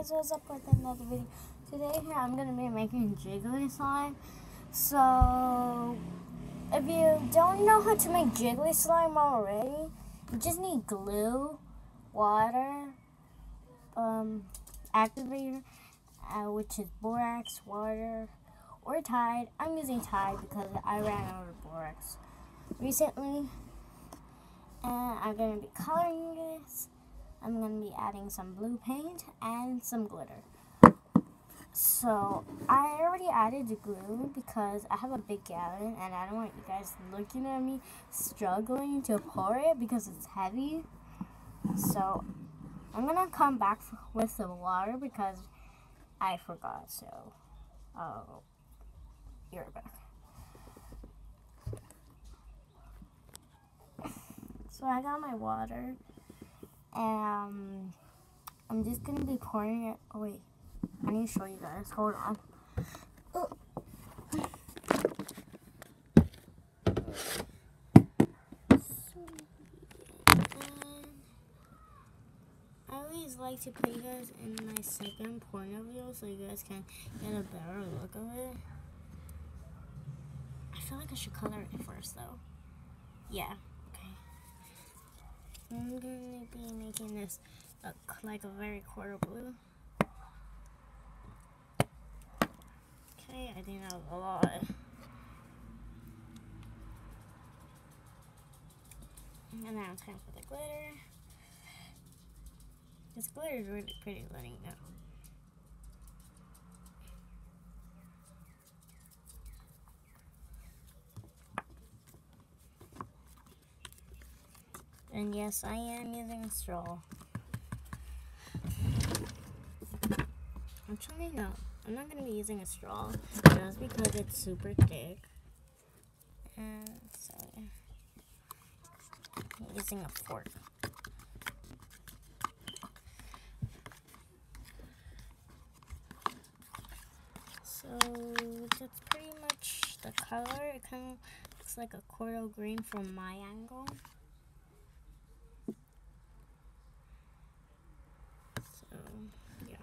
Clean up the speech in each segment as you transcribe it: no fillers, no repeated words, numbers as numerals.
guys, what's up with another video? Today I'm going to be making jiggly slime. So, if you don't know how to make jiggly slime already, you just need glue, water, activator, which is borax, water, or Tide. I'm using Tide because I ran out of borax recently. And I'm going to be coloring this. I'm going to be adding some blue paint and some glitter. So, I already added the glue because I have a big gallon and I don't want you guys looking at me struggling to pour it because it's heavy. So, I'm going to come back with the water because I forgot. So, you're back. So, I got my water. And I'm just going to be pouring it. Oh, wait. I need to show you guys. Hold on. Oh. I always like to put you guys in my second point of view so you guys can get a better look of it. I feel like I should color it first, though. Yeah. I'm going to be making this look like a very quarter blue. Okay, I think that was a lot. And now it's time for the glitter. This glitter is really pretty, letting you know. And yes, I am using a straw. Actually, no. I'm not going to be using a straw just because it's super thick. And so, yeah. I'm using a fork. So, that's pretty much the color. It kind of looks like a coral green from my angle. So, yeah.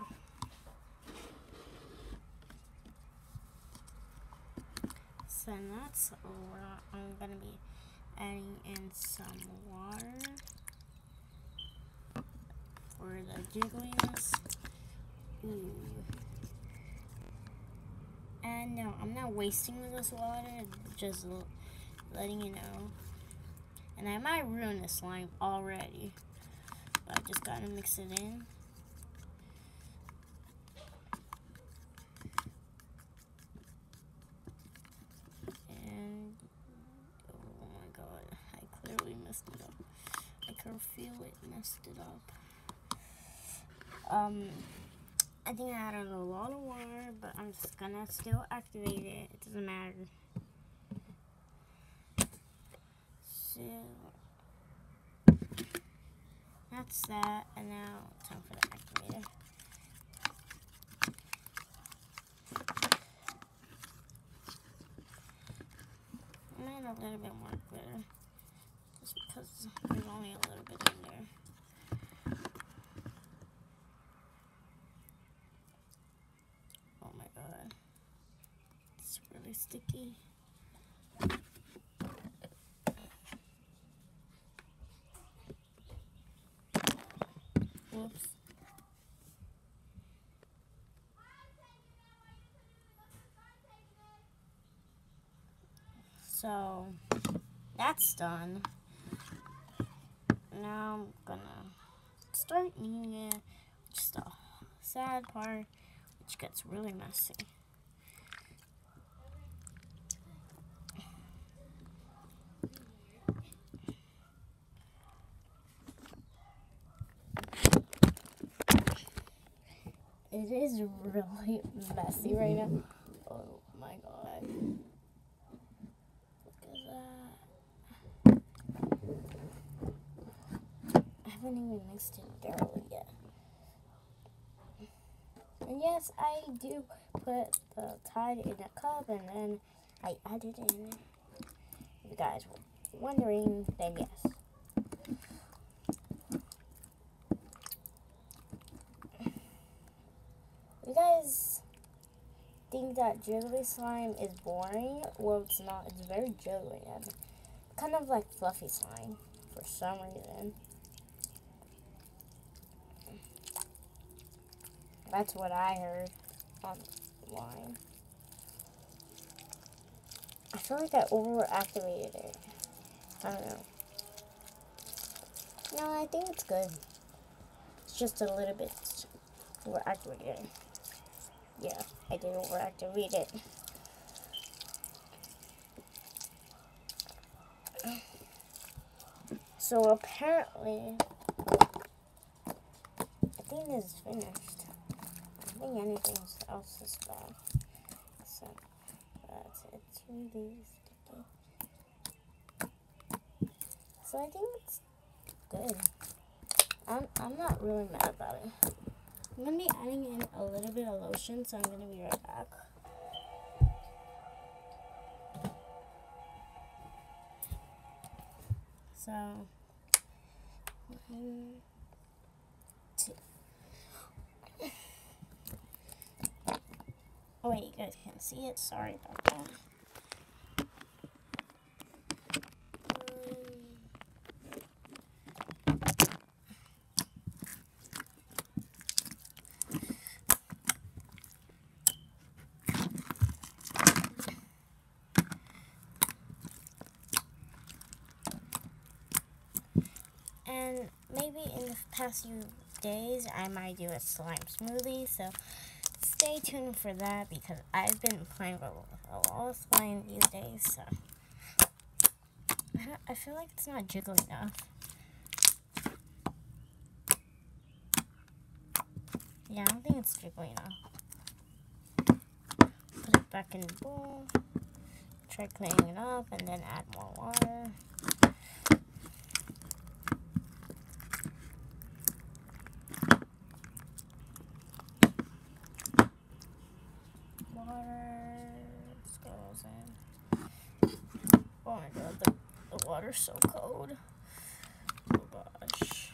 So that's where I'm going to be adding in some water for the jiggliness. Ooh. And no, I'm not wasting this water, just letting you know. And I might ruin this slime already, but I just gotta mix it in. And, oh my god, I clearly messed it up. I can feel it messed it up. I think I added a lot of water, but I'm just gonna still activate it. It doesn't matter. So that's that, and now time for the activator. I'm gonna add a little bit more glitter, just because there's only a little bit in there. Oh my god, it's really sticky. Whoops. So, that's done. Now I'm gonna start kneading it. Just a sad part, which gets really messy. It is really messy right now. Oh my god. Look at that. I haven't even mixed it thoroughly yet. And yes, I do put the Tide in a cup and then I add it in. If you guys were wondering, then yes. think that jiggly slime is boring. Well, it's not. It's very jiggly and kind of like fluffy slime for some reason. That's what I heard online. I feel like I overactivated it. I don't know. No, I think it's good. It's just a little bit overactivated. Yeah, I did overactivate it. So apparently, I think this is finished. I don't think anything else is bad. So that's it. It's really sticky. So I think it's good. I'm not really mad about it. I'm gonna be adding in a little bit of lotion, so I'm gonna be right back. So, 1, 2. Oh wait, you guys can't see it. Sorry about that. And maybe in the past few days, I might do a slime smoothie. So stay tuned for that because I've been playing with a lot of slime these days. So I feel like it's not jiggly enough. Yeah, I don't think it's jiggly enough. Put it back in the bowl. Try cleaning it up and then add more water. Goes in. Oh my god, the water's so cold. Oh gosh.